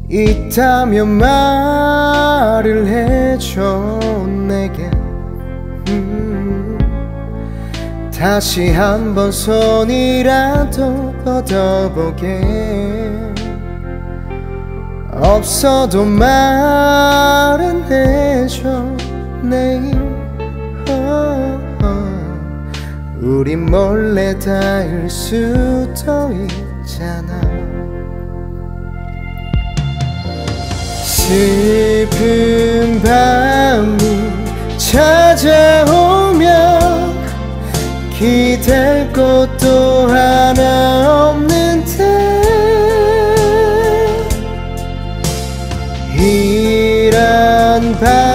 있다면 말을 해줘 내게. 다시 한번 손이라도 뻗어보게. 없어도 말은 해줘 내일. 우리 몰래 닿을 수도 있잖아. 슬픈 밤이 찾아오면 기댈 곳도 하나 없는데 이런 밤